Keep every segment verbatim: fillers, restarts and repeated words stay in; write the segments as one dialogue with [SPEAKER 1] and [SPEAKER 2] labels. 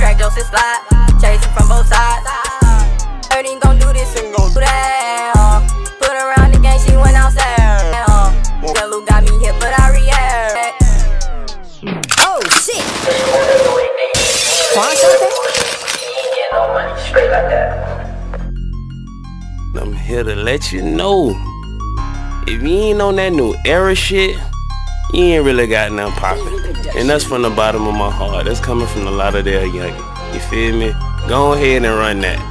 [SPEAKER 1] crack jokes and slide, chasing from both sides. Heard he gon' do this and gon' do that. Uh, put her around the game, she went outside. Uh, Tell who got me hit, but I react. Oh shit! Want something?
[SPEAKER 2] Ain't no money straight like that.
[SPEAKER 3] I'm here to let you know, if you ain't on that new era shit, you ain't really got nothing poppin'. And that's from the bottom of my heart. That's coming from the Lauderdale youngin'. You feel me? Go ahead and run that.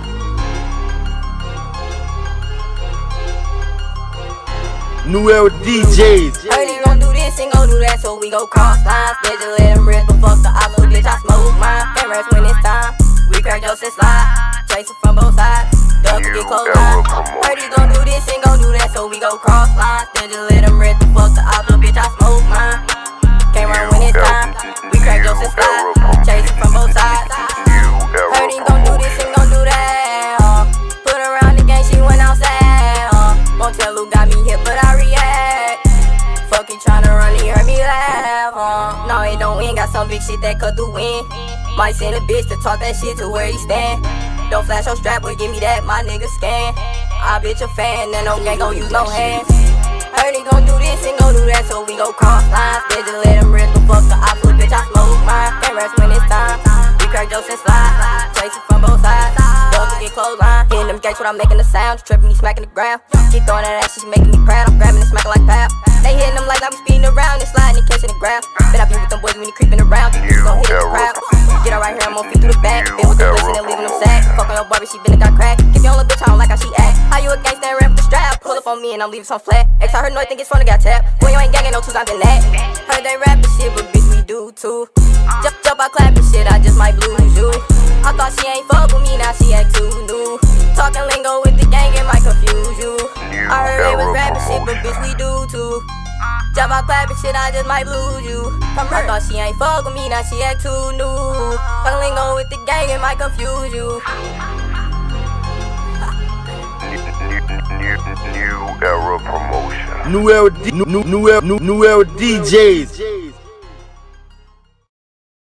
[SPEAKER 4] New Era D Js.
[SPEAKER 1] Heard he gon' do this and gon' do that, so we go cross lines. Bitch, just let him rip, but fuck the oppo, bitch, I smoke mine. Cameras when it's time, we crack jokes and slide, chasing from both sides, duck get close line. Heard he gon' do this and gon' do that, so we go cross lines. Bitch, just let him rip, but fuck the oppo, bitch, I smoke mine. Can't run when it's time, we crack jokes and slide, chasing from both sides. Heard he gon' do this and gon' do that. Uh, put her around the game, she went outside. Uh, won't tell who got me hit, but I react. Fuck you tryna run, he heard me laugh. Uh, no, it don't win, got some big shit that cut through win. Might send a bitch to talk that shit to where he stand. Don't flash your strap, but give me that, my nigga scan. I bitch a fan, and no gang gon' use no hands. Heard he gon' do this and gon' do that, so we go cross lines. Bitch, just let him rip, but fuck the oppo, bitch, I smoke mine. Can't rest when it's time, we crack jokes and slide, chasing from both sides, duck to get close line. Hitting them gates without making a sound, tripping me, smacking the ground. Keep throwing that ass, she's making me proud. I'm grabbing and smacking like pow. They hitting them like I be speeding around and sliding and catching the ground. Bet I be with them boys when he creeping around. You gon' hit the crowd. Get her right here, I'm on feet through the back. Been with the listen and leaving them sad. Fuck on your Barbie, she been and got cracked. Give your little bitch, I don't like how she act. How you a gangsta and rap with the strap? Pull up on me and I'm leaving some flat. X, I heard noise, think it's funny, got tapped. When you ain't gangin', no two times in that. Heard they rapping shit, but bitch, we do too. Jump, jump, I clapping shit, I just might lose you. I thought she ain't fuck with me, now she act too new. Talking lingo with the gang, it might confuse you. I heard they was rapping shit, but bitch, we do too. Jump out clapping shit, I just might lose you. I thought she ain't fuck with me, now she act too new. Talking lingo with the gang, it might confuse you.
[SPEAKER 5] New, new, new era promotion.
[SPEAKER 4] New Era D, new, new, new era, new, new Era D Js.